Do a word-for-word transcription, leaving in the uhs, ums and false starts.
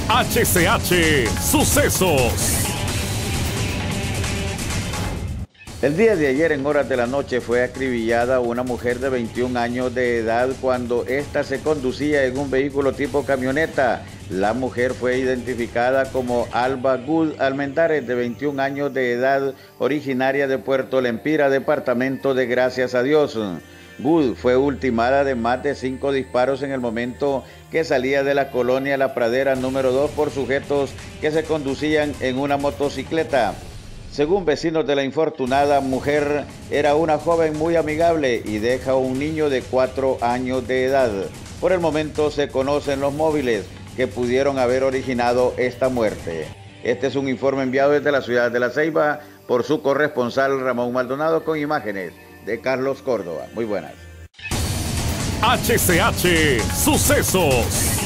H C H Sucesos. El día de ayer en horas de la noche fue acribillada una mujer de veintiún años de edad cuando ésta se conducía en un vehículo tipo camioneta. La mujer fue identificada como Alba Good Almendares, de veintiún años de edad, originaria de Puerto Lempira, departamento de Gracias a Dios. Good fue ultimada de más de cinco disparos en el momento que salía de la colonia La Pradera número dos por sujetos que se conducían en una motocicleta. Según vecinos de la infortunada mujer, era una joven muy amigable y deja un niño de cuatro años de edad. Por el momento se conocen los móviles que pudieron haber originado esta muerte. Este es un informe enviado desde la ciudad de La Ceiba por su corresponsal Ramón Maldonado con imágenes de Carlos Córdoba. Muy buenas. H C H Sucesos.